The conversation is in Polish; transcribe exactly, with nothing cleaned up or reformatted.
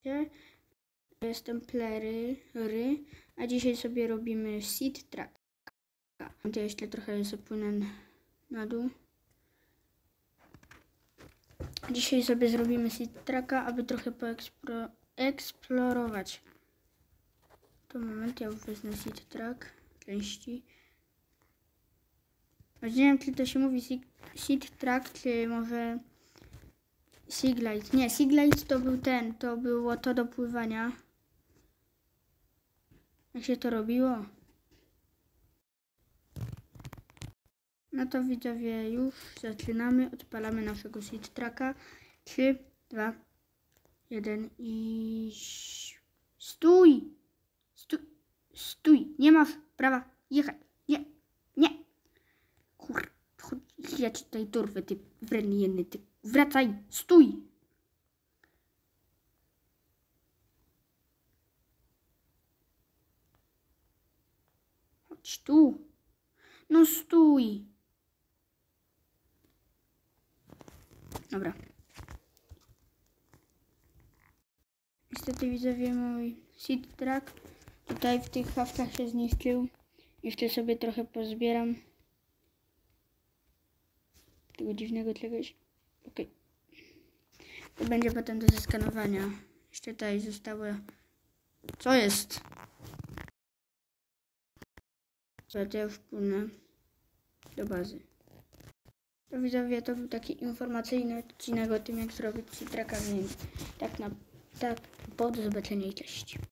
jest Templery, a dzisiaj sobie robimy Seed Track. To jeszcze trochę zapłynę na dół. Dzisiaj sobie zrobimy Seed Tracka, aby trochę poeksplorować. To moment, ja wezmę Seed Track, części. Nie wiem, czy to się mówi Seed Track, czy może Seaglide. Nie, Seaglide to był ten, to było to do pływania. Jak się to robiło? No to widzowie, już zaczynamy. Odpalamy naszego Seed Tracka. trzy, dwa, jeden i... Stój! Stój! Stój! Nie masz prawa jechać! Nie! Nie! Kur... Ja ci tutaj dorwę, ty wredny jedny, ty... Wracaj! Stój! Chodź tu! No stój! Dobra. Niestety widzowie, mój Seed Track tutaj w tych hawkach się zniszczył. Jeszcze sobie trochę pozbieram tego dziwnego czegoś. Ok. To będzie potem do zeskanowania. Jeszcze tutaj zostało... Co jest? Co, to ja już płynę do bazy. To widzowie, to był taki informacyjny odcinek o tym, jak zrobić Seed Tracka, więc tak na... tak, po do zobaczenia i cześć.